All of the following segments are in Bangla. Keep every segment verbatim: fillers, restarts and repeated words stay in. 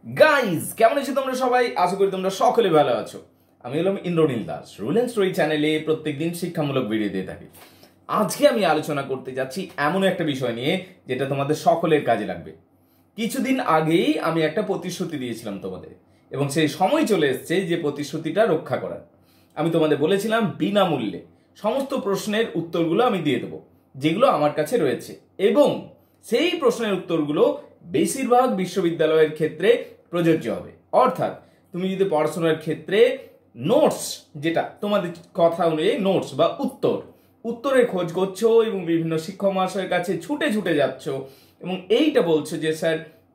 গাইজ কেমন আছো তোমরা সবাই? আশা করি তোমরা সকলে ভালো আছো। আমি হলাম Indranil Das. Rule and story চ্যানেলে প্রত্যেকদিন শিক্ষামূলক ভিডিও দিয়ে থাকি। আজকে আমি আলোচনা করতে যাচ্ছি এমন একটা বিষয় নিয়ে যেটা তোমাদের সকলের কাজে লাগবে। কিছুদিন আগেই আমি একটা প্রতিশ্রুতি দিয়েছিলাম তোমাদের, এবং সেই সময় চলে এসেছে যে প্রতিশ্রুতিটা রক্ষা করার। আমি তোমাদের বলেছিলাম বিনামূল্যে সমস্ত প্রশ্নের উত্তরগুলো আমি দিয়ে দেবো যেগুলো আমার কাছে রয়েছে, এবং সেই প্রশ্নের উত্তরগুলো বেশিরভাগ বিশ্ববিদ্যালয়ের ক্ষেত্রে প্রযোজ্য হবে। অর্থাৎ তুমি যদি পড়াশোনার ক্ষেত্রে নোটস, যেটা তোমাদের কথা অনুযায়ী নোটস বা উত্তর উত্তরের খোঁজ করছো এবং বিভিন্ন শিক্ষক মহাশয়ের কাছে ছুটে ছুটে যাচ্ছ এবং এইটা বলছো যে স্যার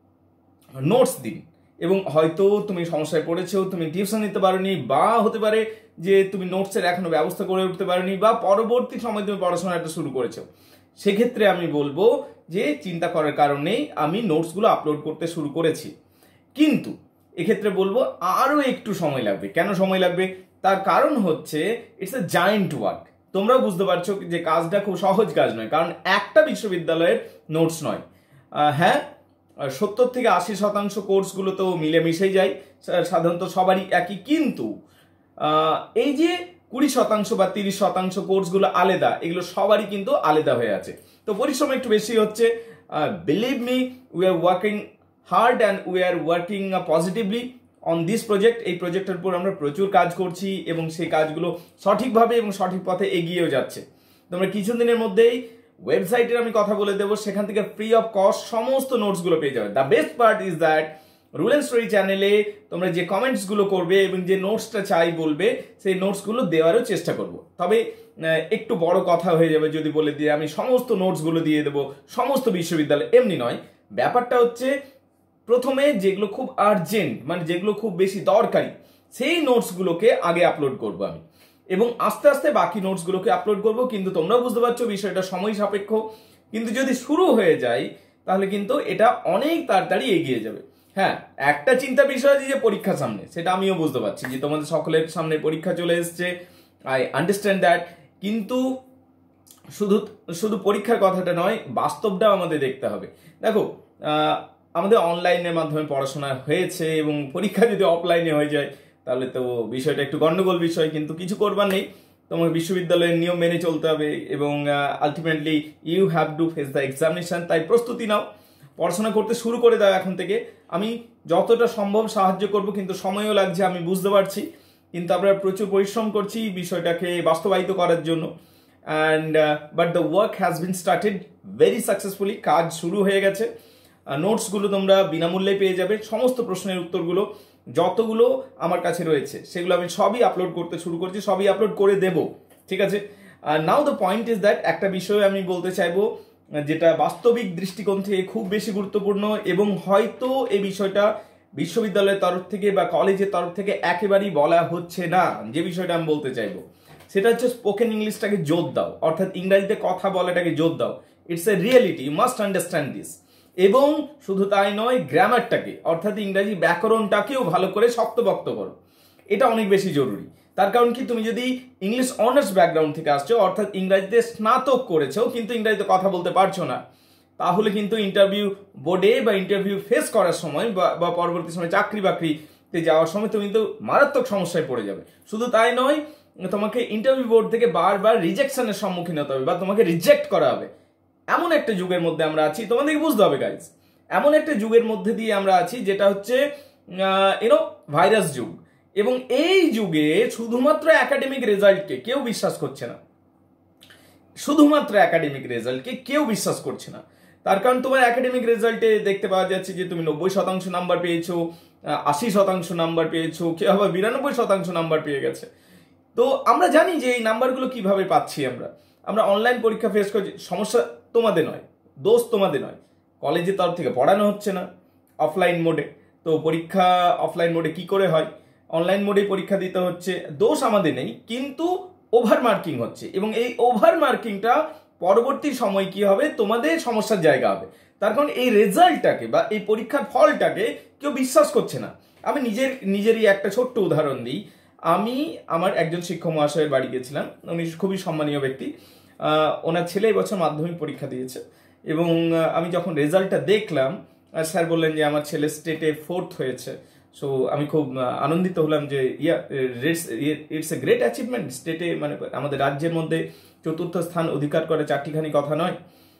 নোটস দিন, এবং হয়তো তুমি সমস্যায় পড়েছো, তুমি টিউশন নিতে পারোনি, বা হতে পারে যে তুমি নোটসের এখনো ব্যবস্থা করে উঠতে পারোনি, বা পরবর্তী সময় তুমি পড়াশোনাটা শুরু করেছো, সেক্ষেত্রে আমি বলবো যে চিন্তা করার কারণেই আমি নোটসগুলো আপলোড করতে শুরু করেছি। কিন্তু এক্ষেত্রে বলবো আরও একটু সময় লাগবে। কেন সময় লাগবে? তার কারণ হচ্ছে ইটস এ জায়েন্ট ওয়ার্ক। তোমরাও বুঝতে পারছো যে কাজটা খুব সহজ কাজ নয়, কারণ একটা বিশ্ববিদ্যালয়ের নোটস নয়। হ্যাঁ, সত্তর থেকে আশি শতাংশ কোর্সগুলো তো মিলেমিশেই যায়, সাধারণত সবারই একই, কিন্তু এই যে কুড়ি শতাংশ বা তিরিশ শতাংশ কোর্সগুলো আলাদা, এগুলো সবারই কিন্তু আলাদা হয়ে আছে। তো পরিশ্রম একটু বেশি হচ্ছে। Believe me, we are working hard and we are working positively on this project. এই প্রজেক্টের উপর আমরা প্রচুর কাজ করছি এবং সেই কাজগুলো সঠিকভাবে এবং সঠিক পথে এগিয়েও যাচ্ছে। তোমরা কিছুদিনের মধ্যেই ওয়েবসাইটের আমি কথা বলে দেবো, সেখান থেকে ফ্রি অফ কস্ট সমস্ত নোটসগুলো পেয়ে যাবে। The best part is that rule and story চ্যানেলে তোমরা যে কমেন্টসগুলো করবে এবং যে নোটসটা চাই বলবে, সেই নোটসগুলো দেওয়ারও চেষ্টা করব। তবে একটু বড় কথা হয়ে যাবে যদি বলে দিয়ে আমি সমস্ত নোটসগুলো দিয়ে দেবো সমস্ত বিশ্ববিদ্যালয়, এমনি নয়। ব্যাপারটা হচ্ছে প্রথমে যেগুলো খুব আর্জেন্ট, মানে যেগুলো খুব বেশি দরকারি, সেই নোটসগুলোকে আগে আপলোড করব আমি, এবং আস্তে আস্তে বাকি নোটসগুলোকে আপলোড করব। কিন্তু তোমরা বুঝতে পারছো বিষয়টা সময় সাপেক্ষ, কিন্তু যদি শুরু হয়ে যায় তাহলে কিন্তু এটা অনেক তাড়াতাড়ি এগিয়ে যাবে। হ্যাঁ, একটা চিন্তা বিষয় যে পরীক্ষা সামনে, সেটা আমিও বুঝতে পারছি যে তোমাদের সকলের সামনে পরীক্ষা চলে এসছে, আই আন্ডারস্ট্যান্ড দ্যাট। কিন্তু শুধু শুধু পরীক্ষার কথাটা নয়, বাস্তবটাও আমাদের দেখতে হবে। দেখো, আমাদের অনলাইনের মাধ্যমে পড়াশোনা হয়েছে এবং পরীক্ষা যদি অফলাইনে হয়ে যায় তাহলে তো বিষয়টা একটু গন্ডগোল বিষয়, কিন্তু কিছু করবার নেই। তোমার বিশ্ববিদ্যালয়ের নিয়ম মেনে চলতে হবে এবং ultimately you have to face the examination. তাই প্রস্তুতি নাও, পড়াশোনা করতে শুরু করে দাও এখন থেকে। আমি যতটা সম্ভব সাহায্য করব, কিন্তু সময়ও লাগছে আমি বুঝতে পারছি, কিন্তু আমরা প্রচুর পরিশ্রম করছি বিষয়টাকে বাস্তবায়িত করার জন্য। And but the work has been started very successfully. কাজ শুরু হয়ে গেছে। নোটসগুলো তোমরা বিনামূল্যে পেয়ে যাবে। সমস্ত প্রশ্নের উত্তরগুলো যতগুলো আমার কাছে রয়েছে সেগুলো আমি সবই আপলোড করতে শুরু করছি, সবই আপলোড করে দেব, ঠিক আছে? Now the point is that, একটা বিষয় আমি বলতে চাইবো যেটা বাস্তবিক দৃষ্টিকোণ থেকে খুব বেশি গুরুত্বপূর্ণ, এবং হয়তো এই বিষয়টা বিশ্ববিদ্যালয়ের তরফ থেকে বা কলেজের তরফ থেকে একেবারেই বলা হচ্ছে না। যে বিষয়টা আমি বলতে চাইবো সেটা হচ্ছে স্পোকেন ইংলিশটাকে জোর দাও, অর্থাৎ ইংরাজিতে কথা বলাটাকে জোর দাও। It's a reality, you must understand this. এবং শুধু তাই নয়, গ্রামারটাকে অর্থাৎ ইংরাজি ব্যাকরণটাকেও ভালো করে শক্তপোক্ত করো, এটা অনেক বেশি জরুরি। তার কারণ কি, তুমি যদি ইংলিশ অনার্স ব্যাকগ্রাউন্ড থেকে আসছো, অর্থাৎ ইংরাজিতে স্নাতক করেছো কিন্তু ইংরাজিতে কথা বলতে পারছো না, তাহলে কিন্তু ইন্টারভিউ বোর্ডে বা ইন্টারভিউ ফেস করার সময় বা পরবর্তী সময় চাকরি বাকরিতে যাওয়ার সময় তুমি কিন্তু মারাত্মক সমস্যায় পড়ে যাবে। শুধু তাই নয়, তোমাকে ইন্টারভিউ বোর্ড থেকে বারবার রিজেকশনের সম্মুখীন হতে হবে বা তোমাকে রিজেক্ট করা হবে। এমন একটা যুগের মধ্যে আমরা আছি, তোমাদেরকে বুঝতে হবে গাইজ, এমন একটা যুগের মধ্যে দিয়ে আমরা আছি যেটা হচ্ছে ইউনো ভাইরাস যুগ। এবং এই যুগে শুধুমাত্র একাডেমিক রেজাল্টকে কেউ বিশ্বাস করছে না, শুধুমাত্র একাডেমিক রেজাল্টকে কেউ বিশ্বাস করছে না। তার কারণ তোমার একাডেমিক রেজাল্টে দেখতে পাওয়া যাচ্ছে যে তুমি নব্বই শতাংশ নাম্বার পেয়েছো, আশি শতাংশ নাম্বার পেয়েছো, কেউ আবার বিরানব্বই শতাংশ নাম্বার পেয়ে গেছে। তো আমরা জানি যে এই নাম্বারগুলো কিভাবে পাচ্ছি আমরা আমরা অনলাইন পরীক্ষা ফেস করছি। সমস্যা তোমাদের নয়, দোষ তোমাদের নয়, কলেজের তরফ থেকে পড়ানো হচ্ছে না অফলাইন মোডে। তো পরীক্ষা অফলাইন মোডে কি করে হয়, অনলাইন মোডে পরীক্ষা দিতে হচ্ছে। দোষ আমাদের নেই, কিন্তু ওভার মার্কিং হচ্ছে, এবং এই ওভার মার্কিংটা পরবর্তী সময় কি হবে, তোমাদের সমস্যার জায়গা হবে। তার কারণ এই রেজাল্টটাকে বা এই পরীক্ষার ফলটাকে কেউ বিশ্বাস করছে না। আমি নিজের নিজেরই একটা ছোট্ট উদাহরণ দিই। আমি আমার একজন শিক্ষক মহাশয়ের বাড়ি গেছিলাম, উনি খুবই সম্মানীয় ব্যক্তি। ওনার ছেলে এবছর মাধ্যমিক পরীক্ষা দিয়েছে, এবং আমি যখন রেজাল্টটা দেখলাম স্যার বললেন যে আমার ছেলে স্টেটে ফোর্থ হয়েছে। সো আমি খুব আনন্দিত হলাম যে yeah it's a great achievement. স্টেটে মানে আমাদের রাজ্যের মধ্যে চতুর্থ স্থান অধিকার করে চারটিখানি কথা নয়।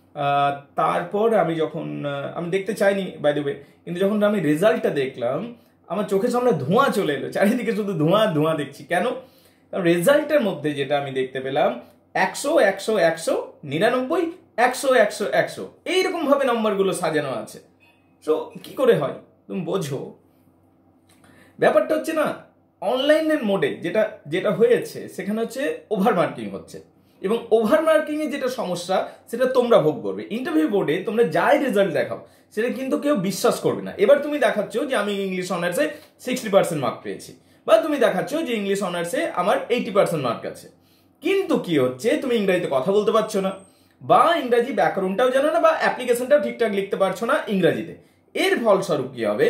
তারপর আমি যখন আমি দেখতে চাইনি বাই দ্য ওয়ে, কিন্তু যখন আমি রেজাল্টটা দেখলাম আমার চোখের সামনে ধোঁয়া চলে এলো, চারিদিকে শুধু ধোঁয়া ধোঁয়া দেখছি। কেন? কারণ রেজাল্টের মধ্যে যেটা আমি দেখতে পেলাম একশো একশো একশো নিরানব্বই একশো একশো একশো এইরকম ভাবে নম্বরগুলো সাজানো আছে। সো কি করে হয় তুমি বোঝো। ব্যাপারটা হচ্ছে না, অনলাইনের মোডে যেটা যেটা হয়েছে সেখানে হচ্ছে ওভার মার্কিং হচ্ছে, এবং ওভার মার্কিং এর যেটা সমস্যা সেটা তোমরা ভোগ করবে। ইন্টারভিউ বোর্ডে তোমরা যাই রেজাল্ট দেখাও সেটা কিন্তু কেউ বিশ্বাস করবে না। এবার তুমি দেখাচ্ছ যে আমি ইংলিশ অনার্সে সিক্সটি পার্সেন্ট মার্ক পেয়েছি, বা তুমি দেখাচ্ছ যে ইংলিশ অনার্সে আমার এইটি পার্সেন্ট মার্ক আছে, কিন্তু কি হচ্ছে তুমি ইংরেজিতে কথা বলতে পারছো না, বা ইংরাজি ব্যাকরণটাও জানো না, বা অ্যাপ্লিকেশনটাও ঠিকঠাক লিখতে পারছো না ইংরাজিতে। এর ফলস্বরূপ কি হবে,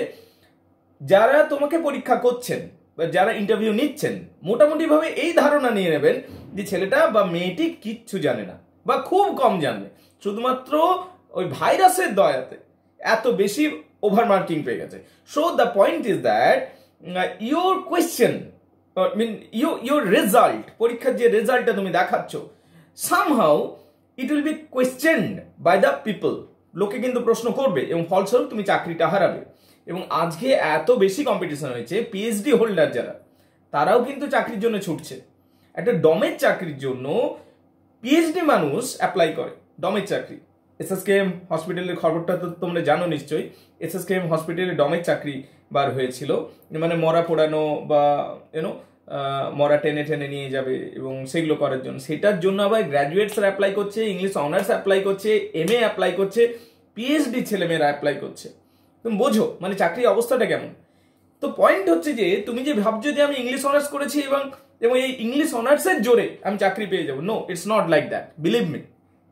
যারা তোমাকে পরীক্ষা করছেন বা যারা ইন্টারভিউ নিচ্ছেন মোটামুটি ভাবে এই ধারণা নিয়ে নেবেন যে ছেলেটা বা মেয়েটি কিচ্ছু জানে না বা খুব কম জানবে, শুধুমাত্র ওই ভাইরাসের দয়াতে এত বেশি ওভার মার্কিং পেয়ে গেছে। So the point is that your question mean you your result, পরীক্ষার যে রেজাল্টটা তুমি দেখাচ্ছ, somehow it will be questioned by the people. লোকে কিন্তু প্রশ্ন করবে এবং ফলস্বরূপ তুমি চাকরিটা হারাবে। এবং আজকে এত বেশি কম্পিটিশন হয়েছে, পিএইচডি হোল্ডার যারা তারাও কিন্তু চাকরির জন্য ছুটছে। একটা ডমের চাকরির জন্য পিএইচডি মানুষ অ্যাপ্লাই করে, ডমের চাকরি। এসএসকেএম হসপিটালের খবরটা তো তোমরা জানো নিশ্চয়ই। এসএসকেএম হসপিটালে ডমের চাকরি বার হয়েছিল, মানে মরা পোড়ানো বা ইউনো মরা টেনে টেনে নিয়ে যাবে এবং সেগুলো করার জন্য। সেটার জন্য আবার গ্র্যাজুয়েটসরা অ্যাপ্লাই করছে, ইংলিশ অনার্স অ্যাপ্লাই করছে, এম এ অ্যাপ্লাই করছে, পিএইচডি ছেলেমেয়েরা অ্যাপ্লাই করছে। তুমি বোঝো মানে চাকরির অবস্থাটা কেমন। তো পয়েন্ট হচ্ছে যে তুমি যে ভাবছো যে আমি ইংলিশ অনার্স করেছি এবং এবং এই ইংলিশ অনার্সের জোরে আমি চাকরি পেয়ে যাবো, no, it's not like that, believe me.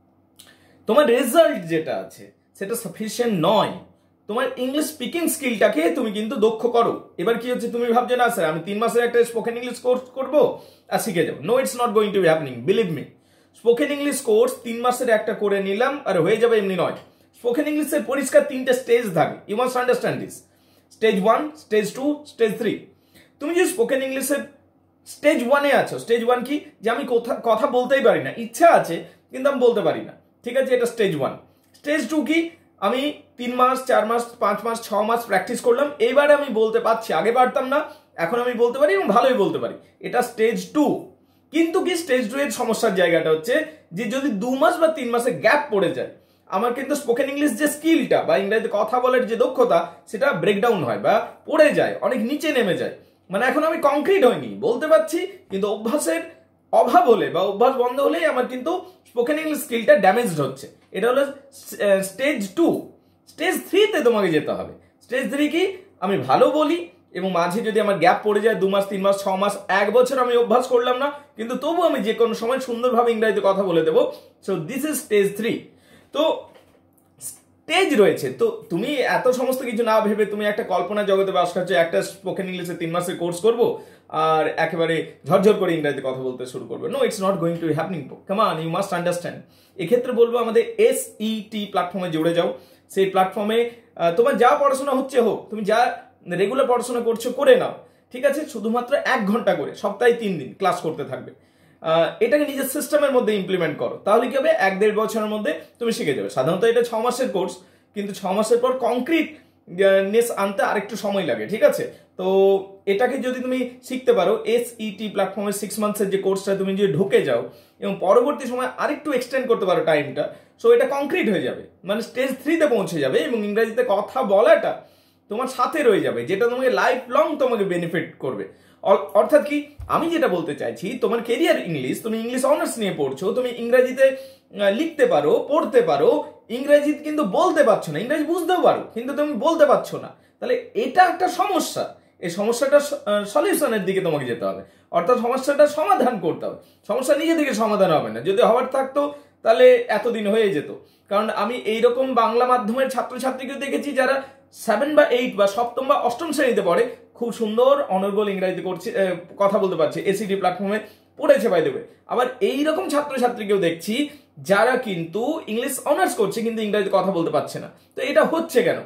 তোমার রেজাল্ট যেটা আছে সেটা সাফিসিয়েন্ট নয়। তোমার ইংলিশ স্পিকিং স্কিলটাকে তুমি কিন্তু দক্ষ করো। এবার কি হচ্ছে, তুমি ভাবছো না স্যার আমি তিন মাসের একটা স্পোকেন ইংলিশ কোর্স করবো আর শিখে যাবো, no, it's not going to be happening, believe me. Spoken English course তিন মাসের একটা করে নিলাম আর হয়ে যাবে এমনি নয়। স্পোকেন ইংলিশের পরিষ্কার তিনটে স্টেজ থাকে, you must understand this. Stage one, stage two, stage three. তুমি যে স্পোকেন ইংলিশের স্টেজ ওয়ানে আছো, স্টেজ ওয়ান কি, যে আমি কথা কথা বলতেই পারি না, ইচ্ছা আছে কিন্তু আমি বলতে পারি না, ঠিক আছে, এটা স্টেজ ওয়ান। স্টেজ টু কি, আমি তিন মাস চার মাস পাঁচ মাস ছ মাস প্র্যাকটিস করলাম, এইবারে আমি বলতে পারছি, আগে পারতাম না, এখন আমি বলতে পারি এবং ভালোই বলতে পারি, এটা স্টেজ টু। কিন্তু কি স্টেজ টু এর সমস্যার জায়গাটা হচ্ছে যে যদি দু মাস বা তিন মাসে গ্যাপ পড়ে যায়, আমার কিন্তু স্পোকেন ইংলিশ যে স্কিলটা বা ইংরেজিতে কথা বলার যে দক্ষতা সেটা ব্রেকডাউন হয় বা পড়ে যায়, অনেক নিচে নেমে যায়। মানে এখন আমি কংক্রিট হয়নি, বলতে পারছি কিন্তু অভ্যাসের অভাব হলে বা অভ্যাস বন্ধ হলেই আমার কিন্তু স্পোকেন ইংলিশ স্কিলটা ড্যামেজড হচ্ছে। এটা হলো স্টেজ টু। স্টেজ থ্রিতে তোমাকে যেতে হবে। স্টেজ থ্রি কি, আমি ভালো বলি এবং মাঝে যদি আমার গ্যাপ পড়ে যায় দু মাস তিন মাস ছ মাস এক বছর আমি অভ্যাস করলাম না, কিন্তু তবু আমি যে কোনো সময় সুন্দরভাবে ইংরেজিতে কথা বলে দেবো। So this is stage three. তো স্টেজ রয়েছে, তো তুমি এত সমস্ত কিছু না ভেবে তুমি একটা কল্পনা জগতে বাস করছো, একটা স্পোকেন ইংলিশে তিন মাসের কোর্স করবো আর একেবারে ঝরঝর করে ইংরেজিতে কথা বলতে শুরু করবে। No, it's not going to be happening. Come on, you must understand. এক্ষেত্রে বলবো আমাদের এসইটি প্ল্যাটফর্মে জুড়ে যাও। সেই প্ল্যাটফর্মে তোমার যা পড়াশোনা হচ্ছে হোক, তুমি যা রেগুলার পড়াশোনা করছো করে নাও, ঠিক আছে, শুধুমাত্র এক ঘন্টা করে সপ্তাহে তিন দিন ক্লাস করতে থাকবে। এটাকে নিজের সিস্টেমের মধ্যে ইমপ্লিমেন্ট করো, তাহলে কি হবে, এক দেড় বছরের মধ্যে তুমি শিখে যাবে। সাধারণত এটা ছ মাসের কোর্স, কিন্তু ছ মাসের পর কংক্রিট নেস আনতে আরেকটু সময় লাগে, ঠিক আছে। তো এটাকে যদি তুমি শিখতে পারো, এসইটি প্ল্যাটফর্মের সিক্স মান্থসের যে কোর্সটা তুমি যদি ঢুকে যাও এবং পরবর্তী সময় আরেকটু এক্সটেন্ড করতে পারো টাইমটা, সো এটা কংক্রিট হয়ে যাবে, মানে স্টেজ থ্রিতে পৌঁছে যাবে এবং ইংরেজিতে কথা বলাটা তোমার সাথে রয়ে যাবে, যেটা তোমাকে লাইফ লং তোমাকে বেনিফিট করবে। অর্থাৎ কি, আমি যেটা বলতে চাইছি, তোমার কেরিয়ার ইংলিশ, তুমি ইংলিশ অনার্স নিয়ে পড়ছো, তুমি ইংরেজিতে লিখতে পারো, পড়তে পারো, ইংরেজি কিন্তু বলতে পারছো না, ইংরেজি বুঝতেও পারো কিন্তু তুমি বলতে পারছো না, তাহলে এটা একটা সমস্যা। এই সমস্যাটা সলিউশনের দিকে তোমাকে যেতে হবে, অর্থাৎ সমস্যাটা সমাধান করতে হবে। সমস্যা নিজে থেকে সমাধান হবে না, যদি হওয়ার থাকতো তাহলে এতদিন হয়ে যেত। কারণ আমি এইরকম বাংলা মাধ্যমের ছাত্রছাত্রীকে দেখেছি যারা সেভেন বা এইট বা সপ্তম বা অষ্টম শ্রেণীতে পড়ে, খুব সুন্দর অনর্গল ইংরেজিতে করছে, কথা বলতে পারছে, এসিডি প্ল্যাটফর্মে পড়েছে বাই দেবে। আবার এইরকম ছাত্রছাত্রীকেও দেখছি যারা কিন্তু ইংলিশ অনার্স করছে কিন্তু ইংরেজিতে কথা বলতে পারছে না। তো এটা হচ্ছে কেন?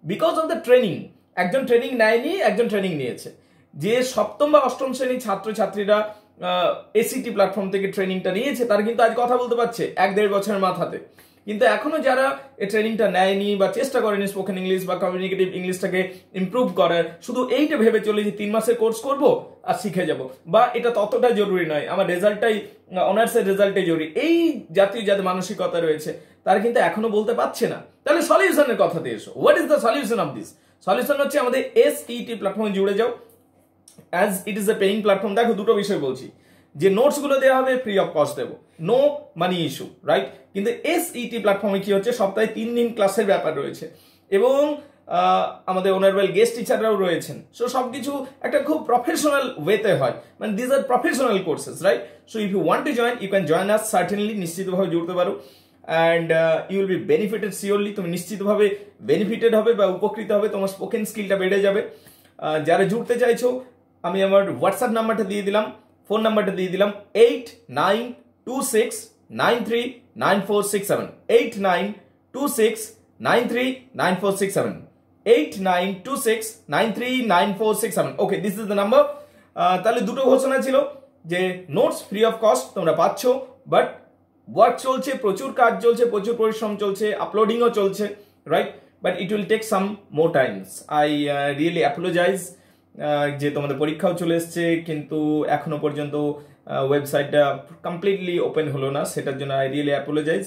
Because of the training. একজন ট্রেনিং নেয়নি, একজন ট্রেনিং নিয়েছে। যে সপ্তম বা অষ্টম শ্রেণীর ছাত্রছাত্রীরা এসিটি প্ল্যাটফর্ম থেকে ট্রেনিংটা নিয়েছে তারা কিন্তু আজ কথা বলতে পারছে এক দেড় বছরের মাথাতে। কিন্তু এখনো যারা এই ট্রেনিংটা নেয়নি বা চেষ্টা করেনি স্পোকেন ইংলিশ বা কমিউনিকেটিভ ইংলিশটাকে ইমপ্রুভ করার, শুধু এইটা ভেবে চলে যে তিন মাসের কোর্স করব আর শিখে যাব, বা এটা ততটা জরুরি নয়, আমার রেজাল্টটাই অনার্সের রেজাল্টটাই জরুরি, এই জাতীয় যাদের মানসিকতা রয়েছে তারা কিন্তু এখনো বলতে পারছে না। তাহলে সলিউশনের কথাতে এসো। What is the solution of this? Solution হচ্ছে আমাদের এসইটি প্ল্যাটফর্মে জুড়ে যাও। As it is a paying platform. দেখো দুটো বিষয় বলছি, যে নোটস গুলো দেওয়া হবে ফ্রি অফ কস্ট দেবো, নো মানি ইস্যু, রাইট? কিন্তু এসইটি প্ল্যাটফর্মে কি হচ্ছে, সপ্তাহে তিন দিন ক্লাসের ব্যাপার রয়েছে এবং আমাদের অনারেবল গেস্ট টিচাররাও রয়েছেন। সো সবকিছু একটা খুব প্রফেশনাল ওয়েতে হয়, মানে this are professional courses, right? So if you want to join you can join us certainly, নিশ্চিতভাবে জুড়তে পারো। And you will be benefited surely, তুমি নিশ্চিতভাবে বেনিফিটেড হবে বা উপকৃত হবে, তোমার স্পোকেন স্কিলটা বেড়ে যাবে। যারা জুড়তে চাইছো আমি আমার হোয়াটসঅ্যাপ নাম্বারটা দিয়ে দিলাম, ফোন নাম্বারটা দিয়ে দিলাম, eight nine two six nine three nine four six seven, eight nine two six nine three nine four six seven, eight nine two six nine three nine four six seven. Okay, this is the number. তাহলে দুটো ঘোষণা ছিল যে নোটস ফ্রি অফ কস্ট তোমরা পাচ্ছ, বাট ওয়ার্ক চলছে, প্রচুর কাজ চলছে, প্রচুর পরিশ্রম চলছে, আপলোডিংও চলছে, right? But it will take some more times. I really apologise যে তোমাদের পরীক্ষাও চলে এসছে কিন্তু এখনো পর্যন্ত ওয়েবসাইটটা কমপ্লিটলি ওপেন হলো না, সেটার জন্য আই রিয়েলি অ্যাপোলোজাইজ।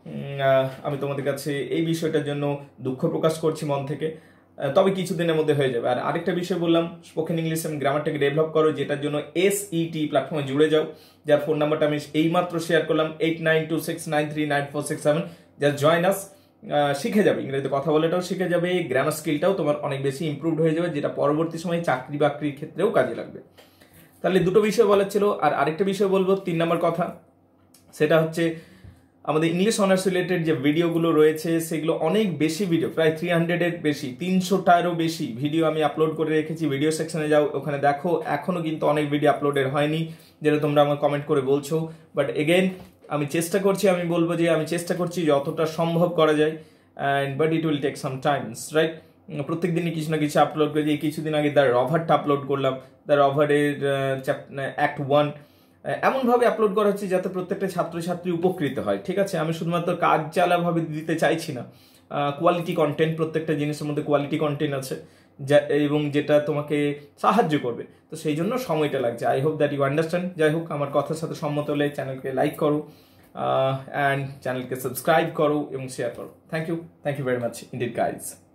আমি তোমাদের কাছে এই বিষয়টার জন্য দুঃখ প্রকাশ করছি মন থেকে, তবে কিছুদিনের মধ্যে হয়ে যাবে। আর আরেকটা বিষয় বললাম, স্পোকেন ইংলিশ এবং গ্রামারটাকে ডেভেলপ করো, যেটার জন্য এসইটি প্ল্যাটফর্মে জুড়ে যাও, যার ফোন নাম্বারটা আমি এইমাত্র শেয়ার করলাম, eight nine two six nine three nine four six seven. Just join us, শিখে যাবে, ইংরেজিতে কথা বলাটাও শিখে যাবে, গ্রামার স্কিলটাও তোমার অনেক বেশি ইমপ্রুভড হয়ে যাবে, যেটা পরবর্তী সময়ে চাকরি বাকরির ক্ষেত্রেও কাজে লাগবে। তাহলে দুটো বিষয় বলার ছিল। আর আরেকটা বিষয় বলবো, তিন নম্বর কথা, সেটা হচ্ছে আমাদের ইংলিশ অনার্স রিলেটেড যে ভিডিওগুলো রয়েছে সেগুলো অনেক বেশি ভিডিও, প্রায় থ্রি হান্ড্রেডের বেশি, তিনশোটারও বেশি ভিডিও আমি আপলোড করে রেখেছি। ভিডিও সেকশনে যাও, ওখানে দেখো, এখনো কিন্তু অনেক ভিডিও আপলোডেড হয়নি, যেটা তোমরা আমার কমেন্ট করে বলছো। বাট এগেন আমি চেষ্টা করছি, আমি বলবো যে আমি চেষ্টা করছি যতটা সম্ভব করা যায়, and but it will take some times, right? প্রত্যেক দিনই কিছু না কিছু আপলোড করে দিই। কিছুদিন আগে দ্য রভারটা আপলোড করলাম, দ্য রভারের অ্যাক্ট ওয়ান, এমনভাবে আপলোড করা হচ্ছে যাতে প্রত্যেকটা ছাত্রছাত্রী উপকৃত হয়, ঠিক আছে? আমি শুধুমাত্র কাজ চালাভাবে দিতে চাইছি না, কোয়ালিটি কন্টেন্ট, প্রত্যেকটা জিনিসের মধ্যে কোয়ালিটি কন্টেন্ট আছে যা এবং যেটা তোমাকে সাহায্য করবে, তো সেই জন্য সময়টা লাগছে। I hope that you understand. যাই হোক, আমার কথার সাথে সম্মত হলে চ্যানেলকে লাইক করো অ্যান্ড চ্যানেলকে সাবস্ক্রাইব করো এবং শেয়ার করো। Thank you, thank you very much indeed guys.